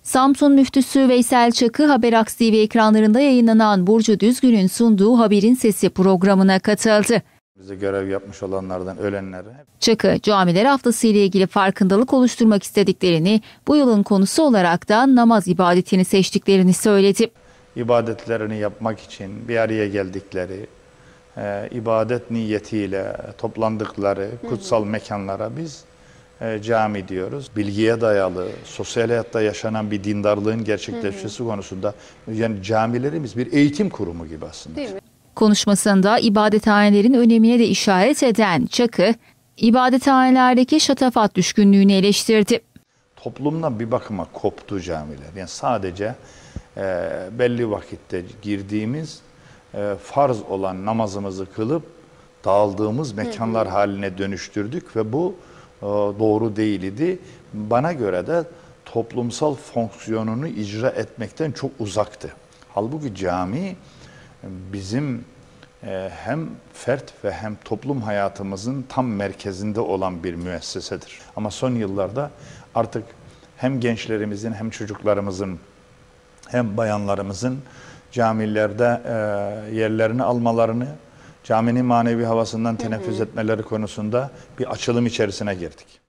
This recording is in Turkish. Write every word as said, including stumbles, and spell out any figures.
Samsun Müftüsü Veysel Çakı, Haberaks T V ekranlarında yayınlanan Burcu Düzgün'ün sunduğu Haberin Sesi programına katıldı. Bize görev yapmış olanlardan ölenleri. Çakı, camiler haftası ile ilgili farkındalık oluşturmak istediklerini, bu yılın konusu olarak da namaz ibadetini seçtiklerini söyledi. İbadetlerini yapmak için bir araya geldikleri, e, ibadet niyetiyle toplandıkları kutsal mekanlara biz e, cami diyoruz. Bilgiye dayalı, sosyal hayatta yaşanan bir dindarlığın gerçekleşmesi hı hı. konusunda yani camilerimiz bir eğitim kurumu gibi aslında. Değil mi? Konuşmasında ibadethanelerin önemine de işaret eden Çakı, ibadethanelerdeki şatafat düşkünlüğünü eleştirdi. Toplumdan bir bakıma koptu camiler. Yani sadece e, belli vakitte girdiğimiz e, farz olan namazımızı kılıp dağıldığımız mekanlar hı hı. haline dönüştürdük ve bu e, doğru değildi. Bana göre de toplumsal fonksiyonunu icra etmekten çok uzaktı. Halbuki cami bizim e, hem fert ve hem toplum hayatımızın tam merkezinde olan bir müessesedir. Ama son yıllarda artık hem gençlerimizin hem çocuklarımızın hem bayanlarımızın camilerde e, yerlerini almalarını, caminin manevi havasından teneffüs etmeleri konusunda bir açılım içerisine girdik.